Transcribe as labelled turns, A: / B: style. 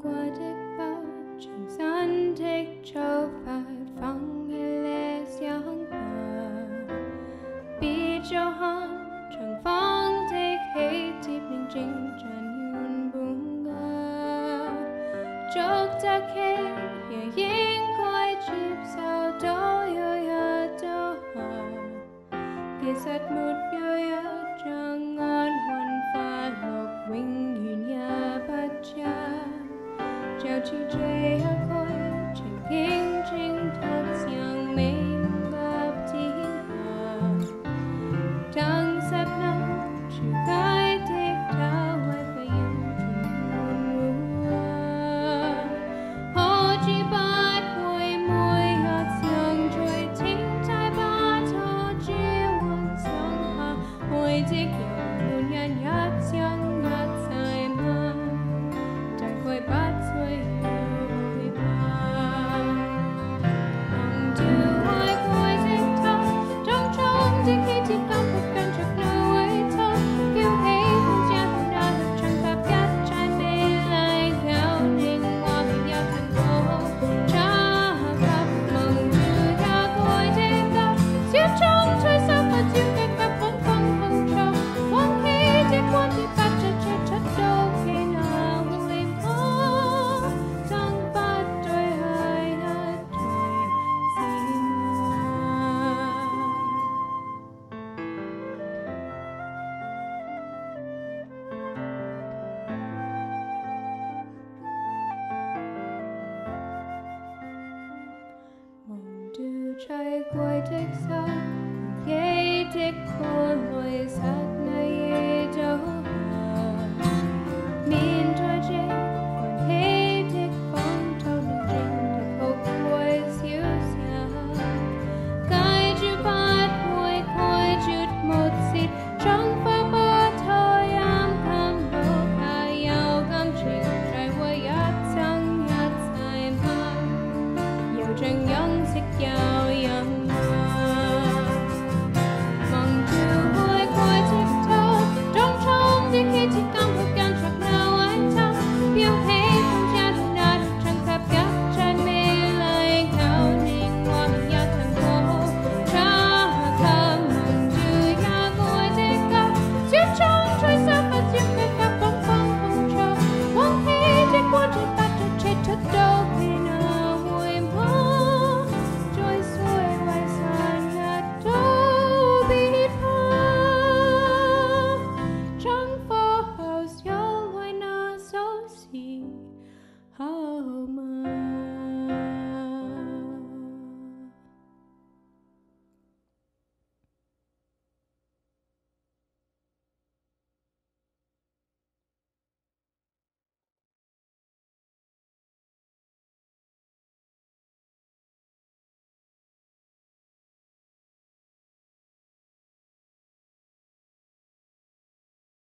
A: qua thích ba trường gian thích cho phạt phăng hay lẽ giang bà bị cho hắn chẳng phăng thích hay tiếp nên chính tràn yun bung ga chok ta khe ya yin quay chip sao đó ya đó kia sát một ya chẳng ngon hoàn pha lộc vinh yun ya bắt cha chào chi chơi ha khói chẳng kinh chính thật xiang mình gặp thiên hà chẳng sắp năm chỉ cái thích thao hay phải yêu chung mua họ chỉ bắt môi môi hạt xiang trôi chính trái bát họ chỉ want xiang hà môi thích yêu muốn nhạt nhạt xiang nhạt sai mà chẳng quay bắt xuôi hơi ba lòng chưa hoài côi thích thao trong trong thích khi chỉ có một căn chặt nơi ấy thôi yêu thấy không cha không đã được chẳng pháp cắt trái bê lại theo nên hoa vì nhau thành phố cha pháp mong chưa đã côi thích thao siêu trong trời sao mà chịu cái cặp vẫn không cho quang khi thích quan thì bắt cho chết đâu khi nào người có chẳng bắt đôi hai hát trời gì mong đưa trái quay thích xa ghé thích cô lối sát